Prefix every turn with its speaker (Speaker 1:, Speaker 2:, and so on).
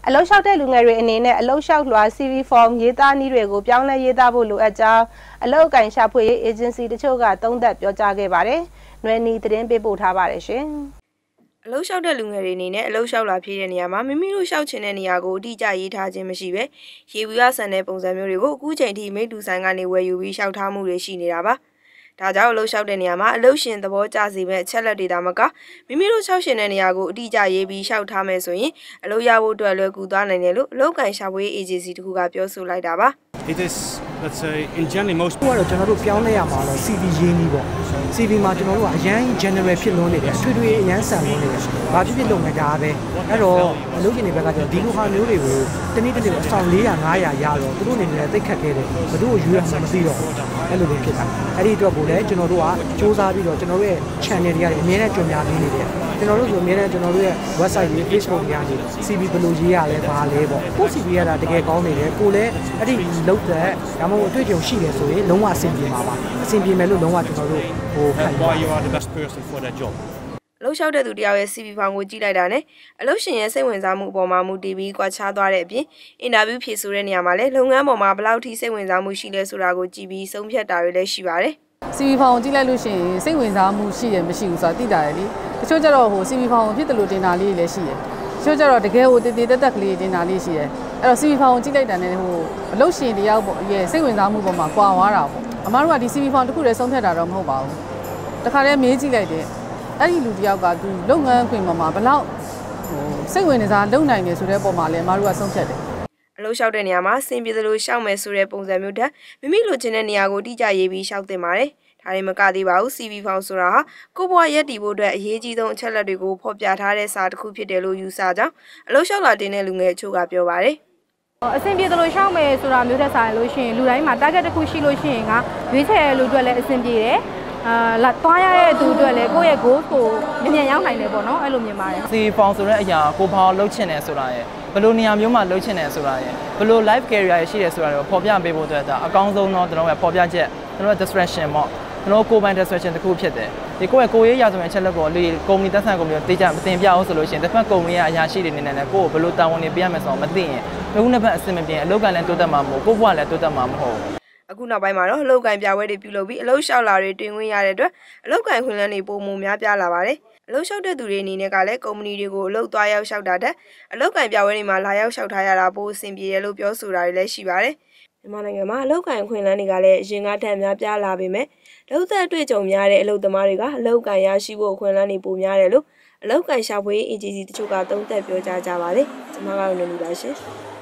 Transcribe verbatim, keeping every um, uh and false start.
Speaker 1: အလှုပ်ရှားတဲ့လူငယ်တွေအနေနဲ့အလှုပ်ရှားလွှာ C V form ရေးသားနည်းတွေကိုပြောင်းလဲရေးသားဖို့လိုအပ်ကြောင်းအလှုပ်ကိုင်ရှာဖွေရေး agency တချို့ကသုံးသပ်ပြောကြားခဲ့ပါတယ်။နွယ်နီသတင်းပေးပို့ထားပါတယ်ရှင်။အလှုပ်ရှားတဲ့လူငယ်တွေအနေနဲ့အလှုပ်ရှားလွှာဖြည့်တဲ့နေရာမှာမိမိတို့ရှောက်ချင်တဲ့နေရာကိုအတိအကျရေးထားခြင်းမရှိပဲရေဘူးရဆန်တဲ့ပုံစံမျိုးတွေကိုအခုချိန်ထိမိတူဆိုင်ကနေဝယ်ယူပြီးရှောက်ထားမှုတွေရှိနေတာပါ။ဒါကြောင့်အလှုပ်ရှားတဲ့နေရာမှာအလှုပ်ရှင်သဘောကျစေမဲ့အချက်လက်တွေဒါမှကမိမိတို့ရှောက်ရှင်တဲ့နေရာကိုအတိအကျရေးပြီးရှောက်ထားမယ်ဆိုရင်အလှုပ်ရဖို့အတွက်လွယ်ကူသွားနိုင်တယ်လို့အလှုပ်ကိုင်ရှာဖွေရေး agency တခုကပြောဆိုလိုက်တာပါ။
Speaker 2: It is let's say in generally most
Speaker 3: ကတော့ကျွန်တော်တို့ပြောင်းလဲရမှာတော့ C V ရင်းကြီးပေါ့ C V မှာကျွန်တော်တို့ကအရန် general ဖြစ်လွန်းနေတယ်အထွေထွေအရန်ဆန်လွန်းနေတယ်ဘာဖြစ်ဖြစ်လုပ်နေတာပဲအဲ့တော့အလုပ်ရှင်တွေဘက်ကကျတော့ဒီလိုဟာမျိုးတွေကိုတနည်းတနည်းအဆောင်၄၀၀ ၅၀၀ရတော့သူတို့အနေနဲ့သိခတ်ခဲ့တယ်ဘယ်သူ့ကိုရွေးရမှမသိတော့အဲ့လိုပဲဖြစ်တာအဲ့ဒီအတွက်ကိုလည်းကျွန်တော်တို့ကစူးစမ်းပြီးတော့ကျွန်တော်တို့ရဲ့ channel တွေကနေအများနဲ့ကြွများနေနေတယ်ကျွန်တော်တို့ဆိုအများနဲ့ကျွန်တော်တို့ရဲ့ website တွေ Facebook တွေကနေ C V ဘယ်လိုရေးရလဲဘာလဲပေါ့ကို C V ရတာတကယ်ကောင်းနေတယ်ကိုလည်းအဲ့ဒီလောက်တဲ့ဒါမှမဟုတ်အတွေ့အကြုံရှိတယ်ဆိုရင်လုံးဝအဆင်ပြေမှာပါအဆင်ပြေမယ်လို့လုံးဝကျွန်တော်တို့ဟိုခံ
Speaker 2: why you are the best person for that job
Speaker 1: အလှုပ်ရှားတဲ့သူတယောက်ရဲ့ C V ဖောင်ကိုကြည့်လိုက်တာနဲ့အလှုပ်ရှင်ရဲ့စိတ်ဝင်စားမှုအပေါ်မှာမူတည်ပြီးကွာခြားသွားတဲ့အပြင်အင်တာဗျူးဖြေဆိုတဲ့နေရာမှာလည်းလုပ်ငန်းပေါ်မှာဘယ်လောက်ထိစိတ်ဝင်စားမှုရှိလဲဆိုတာကိုကြည့်ပြီးဆုံးဖြတ်တာတွေလည်းရှိပါတယ်
Speaker 4: C V ဖောင်ကိုကြည့်လိုက်လို့ရှိရင်စိတ်ဝင်စားမှုရှိတယ်မရှိဘူးဆိုတာသိတာလေတချို့ကျတော့ဟို C V ဖောင်ကိုဖြစ်တယ်လို့တင်တာလေးတွေလည်းရှိတယ်တချို့ကျတော့တကယ်ဟိုတည်တည်တက်တက်ကလေးတင်တာလေးရှိတယ်အဲ့တော့ C V ဖောင်ကိုကြည့်လိုက်တာနဲ့ဟိုအလှုပ်ရှင်တယောက်ပေါ့ရဲ့စိတ်ဝင်စားမှုပေါ်မှာကွာသွားတာပေါ့အမားတို့ကဒီ C V ဖောင်တစ်ခုတည်းဆုံးဖြတ်တာတော့မဟုတ်ပါဘူးတခါတည်းမေးကြည့်လိုက်တယ်အဲ့ဒီလူတယောက်ကသူလုပ်ငန်းခွင်ပေါ်မှာဘယ်လောက်ဟိုစိတ်ဝင်စားလုပ်နိုင်တယ်ဆိုတဲ့ပုံမှာလည်းအမားတို့ကဆုံးဖြတ်တယ်
Speaker 1: အလှုပ်ရှားတဲ့နေရာမှာစင်ပြေသလိုရှောက်မယ်ဆိုတဲ့ပုံစံမျိုးတက်မိမိလိုချင်တဲ့နေရာကိုတိကျရေးပြီးရှောက်တင်ပါတယ်ဒါတွေမကသေးပါဘူး C V ဖောင်ဆိုတာဟာကိုဘွားရက်တီဖို့အတွက်အရေးကြီးဆုံးအချက်လက်တွေကိုဖော်ပြထားတဲ့စာတစ်ခုဖြစ်တယ်လို့ယူဆကြောင်းအလှုပ်ရှားလာတင်တဲ့လူငယ်အချို့ကပြောပါတယ်
Speaker 5: အဆင်ပြေသလိုရှောက်မယ်ဆိုတာမျိုးတက်ဆိုင်လို့ရှိရင်လူတိုင်းမှာ target တစ်ခုရှိလို့ရှိရင်ကရွေးချယ်လို့အတွက်လည်းအဆင်ပြေတယ်အာလာသွားရတဲ့သူအတွက်လည်းကိုယ့်ရဲ့ goal ကိုမြင်မြန်ရောက်နိုင်တယ်ပေါ့နော်အဲ့လိုမြင်ပါတယ်
Speaker 6: C V ဖောင်ဆိုတဲ့အရာကိုဘာလှုပ်ချင်တယ်ဆိုတာရယ်ဘယ်လိုနေရာမျိုးမှာလှုပ်ချင်တယ်ဆိုတာရယ်ဘယ်လို life career ရရှိတယ်ဆိုတာကိုဖော်ပြပေးဖို့အတွက်ဒါအကောင်းဆုံးတော့ကျွန်တော်တို့ဖော်ပြချက်ကျွန်တော်တို့ distraction ပေါ့ကျွန်တော်ကိုယ်ပိုင် distraction တစ်ခုဖြစ်တယ်ဒီကိုယ့်ရဲ့ကိုယ်ရေးရာဇဝင်အချက်လက်ကိုလေကုမ္ပဏီတက်ဆန်ကုမ္ပဏီကိုတေချာမတင်ပြအောင်ဆိုလို့ရှိရင်တစ်ဖက်ကုမ္ပဏီကအရာရှိတွေနေနေနဲ့ကိုယ့်ကိုဘယ်လိုတာဝန်တွေပေးရမယ်ဆိုတော့မသိရင်ဘယ်ခုနှစ်ဖက်အဆင်မပြေအလုပ်ကလည်းတိုးတက်မှာမဟုတ်ကိုယ့်ဘဝလည်းတိုးတက်မှာမဟုတ်
Speaker 1: အခုနောက်ပိုင်းမှာတော့အလုပ်ကိုင်ပြပွဲတွေပြုလုပ်ပြီးအလုပ်လျှောက်လာတွေတွင်ဝင်ရတဲ့အတွက်အလုပ်ကိုင်ခွင့်လန်းတွေပုံမများပြားလာပါတယ်အလုပ်လျှောက်တဲ့သူတွေအနေနဲ့ကလည်းကုမ္ပဏီတွေကိုအလုပ်သွားရောက်လျှောက်တာတဲ့အလုပ်ကိုင်ပြပွဲတွေမှာလာရောက်လျှောက်ထားရတာပိုအဆင်ပြေတယ်လို့ပြောဆိုတာတွေလည်းရှိပါတယ်မြန်မာနိုင်ငံမှာအလုပ်ကိုင်ခွင့်လန်းတွေကလည်းအရင်ကထက်များပြားလာပေမဲ့လုပ်သက်အတွေ့အကြုံများတဲ့အလုပ်သမားတွေကအလုပ်ကိုင်ရရှိဖို့ခွင့်လန်းတွေပိုများတယ်လို့အလုပ်ကိုင်ရှာဖွေရေး agency တချို့ကသုံးသပ်ပြောကြားကြပါတယ်ကျွန်မကတော့နေနေပါရှင်